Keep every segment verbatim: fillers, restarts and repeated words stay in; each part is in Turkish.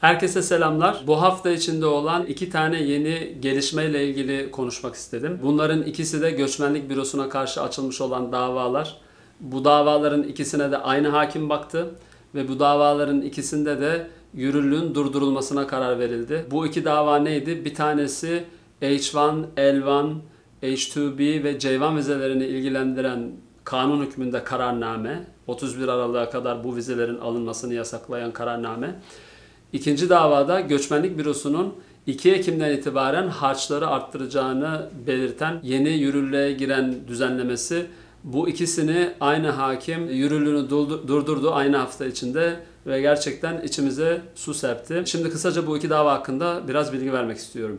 Herkese selamlar. Bu hafta içinde olan iki tane yeni gelişmeyle ilgili konuşmak istedim. Bunların ikisi de Göçmenlik Bürosu'na karşı açılmış olan davalar. Bu davaların ikisine de aynı hakim baktı ve bu davaların ikisinde de yürürlüğün durdurulmasına karar verildi. Bu iki dava neydi? Bir tanesi H bir, L bir, H iki B ve C bir vizelerini ilgilendiren kanun hükmünde kararname. otuz bir Aralık'a kadar bu vizelerin alınmasını yasaklayan kararname. İkinci davada Göçmenlik Bürosu'nun iki Ekim'den itibaren harçları arttıracağını belirten yeni yürürlüğe giren düzenlemesi. Bu ikisini aynı hakim yürürlüğünü durdurdu aynı hafta içinde ve gerçekten içimize su serpti. Şimdi kısaca bu iki dava hakkında biraz bilgi vermek istiyorum.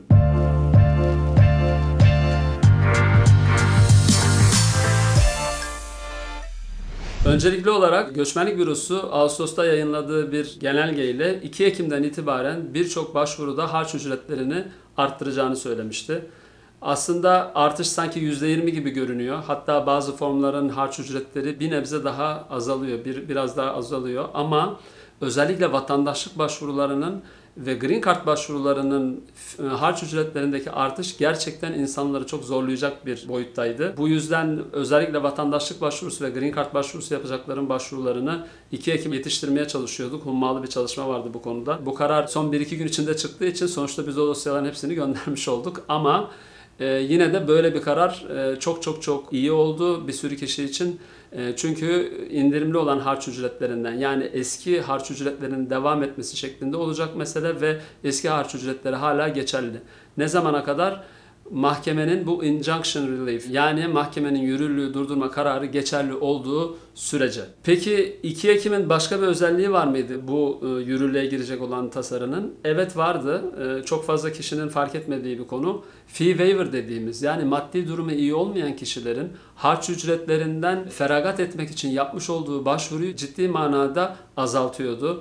Öncelikli olarak Göçmenlik Bürosu Ağustos'ta yayınladığı bir genelge ile iki Ekim'den itibaren birçok başvuruda harç ücretlerini arttıracağını söylemişti. Aslında artış sanki yüzde yirmi gibi görünüyor. Hatta bazı formların harç ücretleri bir nebze daha azalıyor, bir, biraz daha azalıyor. Ama özellikle vatandaşlık başvurularının ve Green Card başvurularının harç ücretlerindeki artış gerçekten insanları çok zorlayacak bir boyuttaydı. Bu yüzden özellikle vatandaşlık başvurusu ve Green Card başvurusu yapacakların başvurularını iki Ekim yetiştirmeye çalışıyorduk. Hummalı bir çalışma vardı bu konuda. Bu karar son bir iki gün içinde çıktığı için sonuçta biz o dosyaların hepsini göndermiş olduk. Ama Ee, yine de böyle bir karar e, çok çok çok iyi oldu bir sürü kişi için. E, çünkü indirimli olan harç ücretlerinden, yani eski harç ücretlerinin devam etmesi şeklinde olacak mesele ve eski harç ücretleri hala geçerli. Ne zamana kadar? Mahkemenin bu injunction relief, yani mahkemenin yürürlüğü durdurma kararı geçerli olduğu sürece. Peki iki Ekim'in başka bir özelliği var mıydı bu e, yürürlüğe girecek olan tasarının? Evet vardı. E, çok fazla kişinin fark etmediği bir konu. Fee waiver dediğimiz, yani maddi durumu iyi olmayan kişilerin harç ücretlerinden feragat etmek için yapmış olduğu başvuruyu ciddi manada azaltıyordu.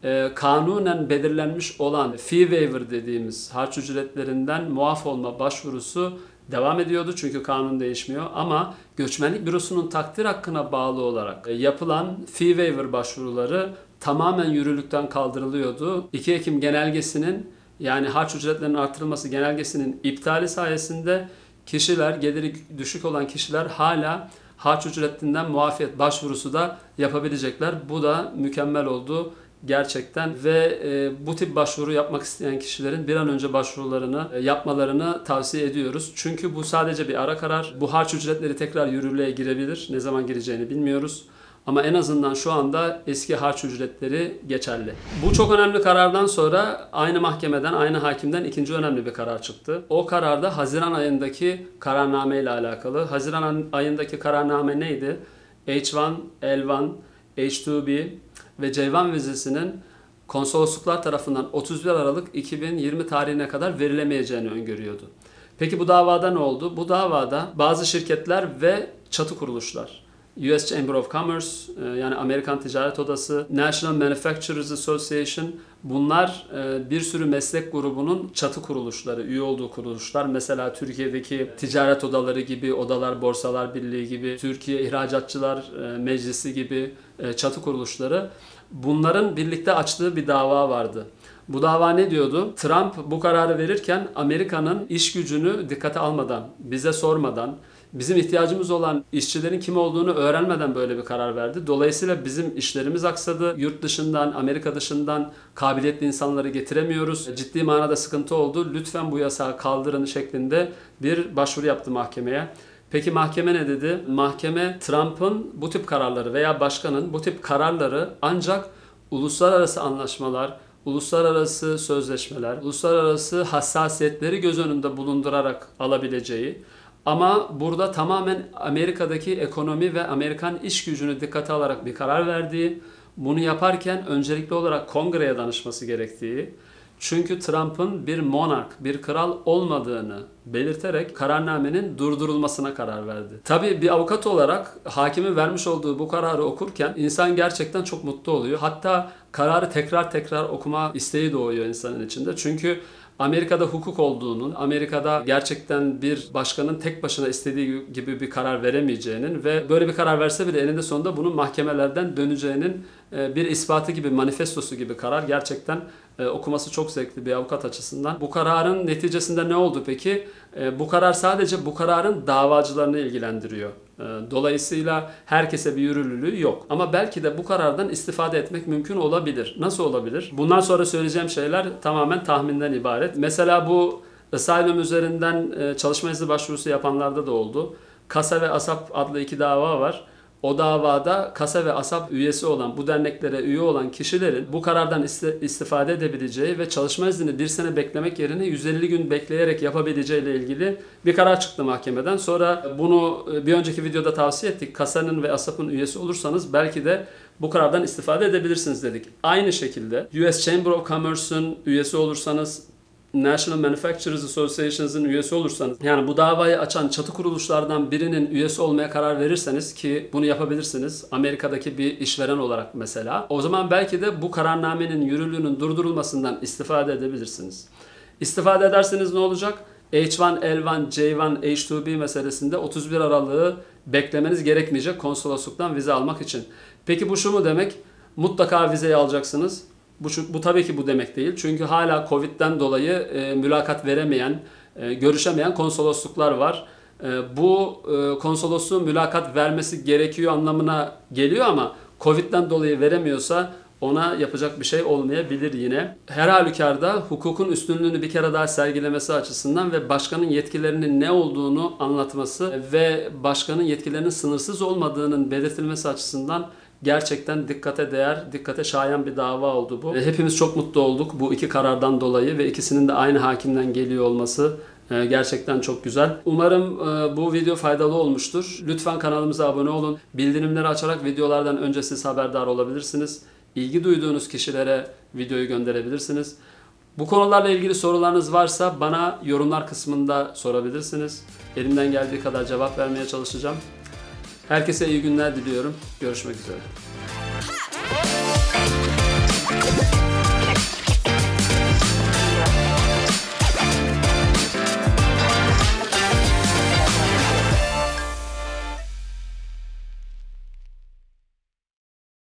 Kanunen belirlenmiş olan fee waiver dediğimiz harç ücretlerinden muaf olma başvurusu devam ediyordu çünkü kanun değişmiyor, ama Göçmenlik Bürosu'nun takdir hakkına bağlı olarak yapılan fee waiver başvuruları tamamen yürürlükten kaldırılıyordu. iki Ekim genelgesinin, yani harç ücretlerinin artırılması genelgesinin iptali sayesinde kişiler, geliri düşük olan kişiler hala harç ücretinden muafiyet başvurusu da yapabilecekler. Bu da mükemmel oldu gerçekten ve e, bu tip başvuru yapmak isteyen kişilerin bir an önce başvurularını e, yapmalarını tavsiye ediyoruz. Çünkü bu sadece bir ara karar. Bu harç ücretleri tekrar yürürlüğe girebilir. Ne zaman gireceğini bilmiyoruz. Ama en azından şu anda eski harç ücretleri geçerli. Bu çok önemli karardan sonra aynı mahkemeden, aynı hakimden ikinci önemli bir karar çıktı. O kararda Haziran ayındaki kararname ile alakalı. Haziran ayındaki kararname neydi? H bir, L bir, H iki B ve C bir vizesinin konsolosluklar tarafından otuz bir Aralık iki bin yirmi tarihine kadar verilemeyeceğini öngörüyordu. Peki bu davada ne oldu? Bu davada bazı şirketler ve çatı kuruluşlar, U S Chamber of Commerce, yani Amerikan Ticaret Odası, National Manufacturers Association, bunlar bir sürü meslek grubunun çatı kuruluşları, üye olduğu kuruluşlar. Mesela Türkiye'deki ticaret odaları gibi, Odalar Borsalar Birliği gibi, Türkiye İhracatçılar Meclisi gibi çatı kuruluşları. Bunların birlikte açtığı bir dava vardı. Bu dava ne diyordu? Trump bu kararı verirken Amerika'nın iş gücünü dikkate almadan, bize sormadan, bizim ihtiyacımız olan işçilerin kim olduğunu öğrenmeden böyle bir karar verdi. Dolayısıyla bizim işlerimiz aksadı. Yurt dışından, Amerika dışından kabiliyetli insanları getiremiyoruz. Ciddi manada sıkıntı oldu. Lütfen bu yasağı kaldırın şeklinde bir başvuru yaptı mahkemeye. Peki mahkeme ne dedi? Mahkeme Trump'ın bu tip kararları veya başkanın bu tip kararları ancak uluslararası anlaşmalar, uluslararası sözleşmeler, uluslararası hassasiyetleri göz önünde bulundurarak alabileceği, ama burada tamamen Amerika'daki ekonomi ve Amerikan iş gücünü dikkate alarak bir karar verdiği, bunu yaparken öncelikli olarak Kongre'ye danışması gerektiği, çünkü Trump'ın bir monark, bir kral olmadığını belirterek kararnamenin durdurulmasına karar verdi. Tabii bir avukat olarak hakimin vermiş olduğu bu kararı okurken insan gerçekten çok mutlu oluyor. Hatta kararı tekrar tekrar okuma isteği doğuyor insanın içinde. Çünkü Amerika'da hukuk olduğunun, Amerika'da gerçekten bir başkanın tek başına istediği gibi bir karar veremeyeceğinin ve böyle bir karar verse bile eninde sonunda bunun mahkemelerden döneceğinin bir ispatı gibi, manifestosu gibi karar gerçekten okuması çok zevkli bir avukat açısından. Bu kararın neticesinde ne oldu peki? Bu karar sadece bu kararın davacılarını ilgilendiriyor. Dolayısıyla herkese bir yürürlülüğü yok. Ama belki de bu karardan istifade etmek mümkün olabilir. Nasıl olabilir? Bundan sonra söyleyeceğim şeyler tamamen tahminden ibaret. Mesela bu asylum üzerinden çalışma izni başvurusu yapanlarda da oldu. Kasa ve ASAP adlı iki dava var. O davada Kasa ve ASAP üyesi olan, bu derneklere üye olan kişilerin bu karardan istifade edebileceği ve çalışma iznini bir sene beklemek yerine yüz elli gün bekleyerek yapabileceği ile ilgili bir karar çıktı mahkemeden. Sonra bunu bir önceki videoda tavsiye ettik. Kasa'nın ve ASAP'ın üyesi olursanız belki de bu karardan istifade edebilirsiniz dedik. Aynı şekilde U S Chamber of Commerce'ın üyesi olursanız, National Manufacturers Associations'ın üyesi olursanız, yani bu davayı açan çatı kuruluşlardan birinin üyesi olmaya karar verirseniz, ki bunu yapabilirsiniz Amerika'daki bir işveren olarak mesela, o zaman belki de bu kararnamenin yürürlüğünün durdurulmasından istifade edebilirsiniz. İstifade ederseniz ne olacak? H bir, L bir, J bir, H iki B meselesinde otuz bir Aralık'ı beklemeniz gerekmeyecek konsolosluktan vize almak için. Peki bu şu mu demek? Mutlaka vizeyi alacaksınız. Bu, bu tabii ki bu demek değil. Çünkü hala Covid'den dolayı e, mülakat veremeyen, e, görüşemeyen konsolosluklar var. E, bu e, konsolosluğun mülakat vermesi gerekiyor anlamına geliyor ama Covid'den dolayı veremiyorsa ona yapacak bir şey olmayabilir yine. Her halükarda hukukun üstünlüğünü bir kere daha sergilemesi açısından ve başkanın yetkilerinin ne olduğunu anlatması ve başkanın yetkilerinin sınırsız olmadığının belirtilmesi açısından gerçekten dikkate değer, dikkate şayan bir dava oldu bu. Hepimiz çok mutlu olduk bu iki karardan dolayı ve ikisinin de aynı hakimden geliyor olması gerçekten çok güzel. Umarım bu video faydalı olmuştur. Lütfen kanalımıza abone olun. Bildirimleri açarak videolardan önce siz haberdar olabilirsiniz. İlgi duyduğunuz kişilere videoyu gönderebilirsiniz. Bu konularla ilgili sorularınız varsa bana yorumlar kısmında sorabilirsiniz. Elimden geldiği kadar cevap vermeye çalışacağım. Herkese iyi günler diliyorum. Görüşmek üzere.